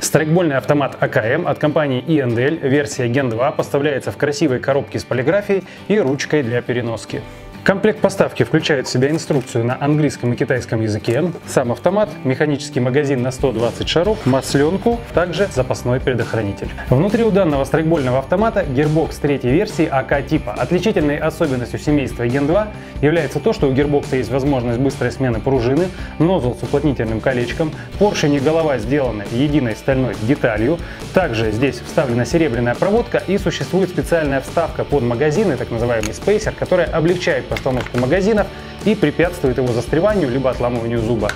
Страйкбольный автомат АКМ от компании E&L, версия Gen 2, поставляется в красивой коробке с полиграфией и ручкой для переноски. Комплект поставки включает в себя инструкцию на английском и китайском языке, сам автомат, механический магазин на 120 шаров, масленку, также запасной предохранитель. Внутри у данного страйкбольного автомата гирбокс третьей версии АК типа. Отличительной особенностью семейства Gen 2 является то, что у гирбокса есть возможность быстрой смены пружины, нозл с уплотнительным колечком, поршень и голова сделаны единой стальной деталью. Также здесь вставлена серебряная проводка и существует специальная вставка под магазины, так называемый спейсер, которая облегчает постановку магазинов и препятствует его застреванию либо отламыванию зуба.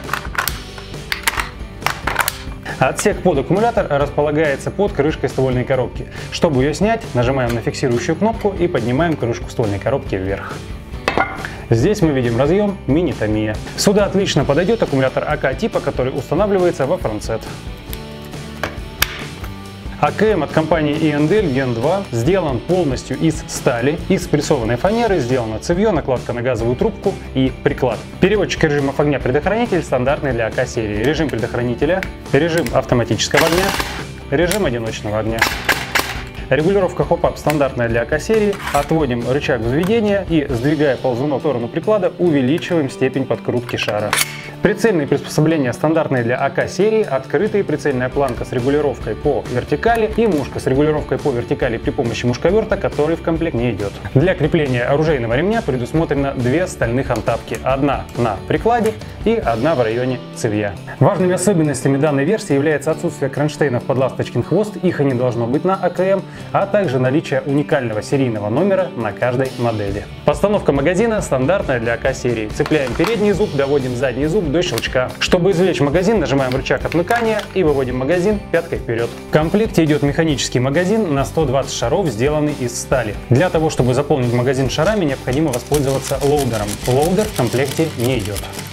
Отсек под аккумулятор располагается под крышкой ствольной коробки. Чтобы ее снять, нажимаем на фиксирующую кнопку и поднимаем крышку ствольной коробки вверх. Здесь мы видим разъем мини-томия. Сюда отлично подойдет аккумулятор АК типа, который устанавливается во фронтсет. АКМ от компании E&L Gen 2 сделан полностью из стали, из прессованной фанеры, сделано цевье, накладка на газовую трубку и приклад. Переводчик режимов огня предохранитель стандартный для АК серии. Режим предохранителя, режим автоматического огня, режим одиночного огня. Регулировка хоп-ап стандартная для АК серии. Отводим рычаг взведения и, сдвигая ползуном в сторону приклада, увеличиваем степень подкрутки шара. Прицельные приспособления стандартные для АК серии, открытые, прицельная планка с регулировкой по вертикали и мушка с регулировкой по вертикали при помощи мушковерта, который в комплект не идет. Для крепления оружейного ремня предусмотрено две стальных антапки, одна на прикладе и одна в районе цевья. Важными особенностями данной версии является отсутствие кронштейнов под ласточкин хвост, их и не должно быть на АКМ, а также наличие уникального серийного номера на каждой модели. Постановка магазина стандартная для АК серии. Цепляем передний зуб, доводим задний зуб до щелчка. Чтобы извлечь магазин, нажимаем рычаг отмыкания и выводим магазин пяткой вперед. В комплекте идет механический магазин на 120 шаров, сделанный из стали. Для того, чтобы заполнить магазин шарами, необходимо воспользоваться лоудером. Лоудер в комплекте не идет.